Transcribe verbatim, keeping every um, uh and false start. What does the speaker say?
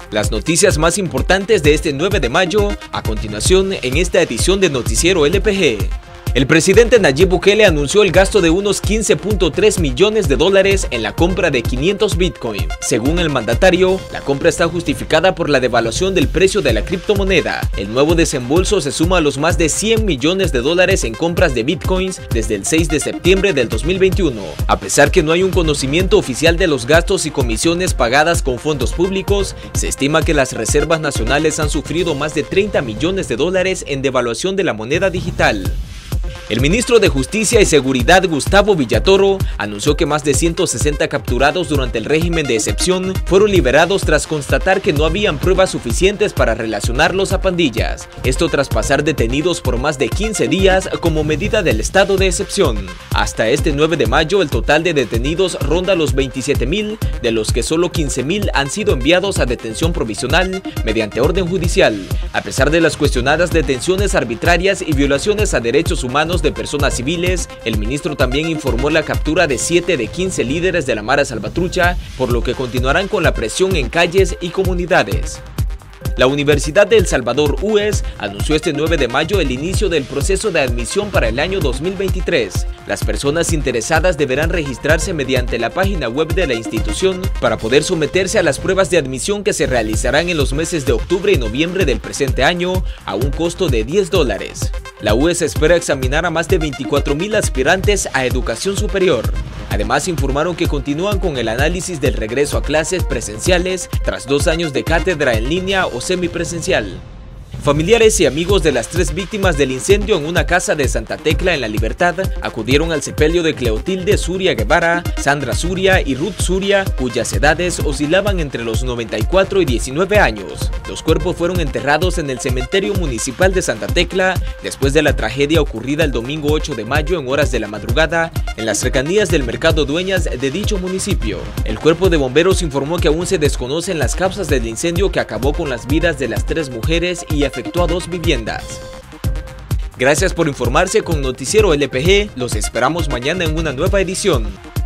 Las noticias más importantes de este nueve de mayo, a continuación en esta edición de Noticiero L P G. El presidente Nayib Bukele anunció el gasto de unos quince punto tres millones de dólares en la compra de quinientos Bitcoin. Según el mandatario, la compra está justificada por la devaluación del precio de la criptomoneda. El nuevo desembolso se suma a los más de cien millones de dólares en compras de Bitcoins desde el seis de septiembre del dos mil veintiuno. A pesar que no hay un conocimiento oficial de los gastos y comisiones pagadas con fondos públicos, se estima que las reservas nacionales han sufrido más de treinta millones de dólares en devaluación de la moneda digital. El ministro de Justicia y Seguridad, Gustavo Villatoro, anunció que más de ciento sesenta capturados durante el régimen de excepción fueron liberados tras constatar que no habían pruebas suficientes para relacionarlos a pandillas. Esto tras pasar detenidos por más de quince días como medida del estado de excepción. Hasta este nueve de mayo, el total de detenidos ronda los veintisiete mil, de los que solo quince mil han sido enviados a detención provisional mediante orden judicial. A pesar de las cuestionadas detenciones arbitrarias y violaciones a derechos humanos de personas civiles, el ministro también informó la captura de siete de quince líderes de la Mara Salvatrucha, por lo que continuarán con la presión en calles y comunidades. La Universidad de El Salvador U E S anunció este nueve de mayo el inicio del proceso de admisión para el año dos mil veintitrés. Las personas interesadas deberán registrarse mediante la página web de la institución para poder someterse a las pruebas de admisión que se realizarán en los meses de octubre y noviembre del presente año a un costo de diez dólares. La U E S espera examinar a más de veinticuatro mil aspirantes a educación superior. Además, informaron que continúan con el análisis del regreso a clases presenciales tras dos años de cátedra en línea o semipresencial. Familiares y amigos de las tres víctimas del incendio en una casa de Santa Tecla en La Libertad acudieron al sepelio de Cleotilde Zuria Guevara, Sandra Zuria y Ruth Zuria, cuyas edades oscilaban entre los noventa y cuatro y diecinueve años. Los cuerpos fueron enterrados en el cementerio municipal de Santa Tecla después de la tragedia ocurrida el domingo ocho de mayo en horas de la madrugada en las cercanías del mercado Dueñas de dicho municipio. El cuerpo de bomberos informó que aún se desconocen las causas del incendio que acabó con las vidas de las tres mujeres y afectó a dos viviendas. Gracias por informarse con Noticiero L P G, los esperamos mañana en una nueva edición.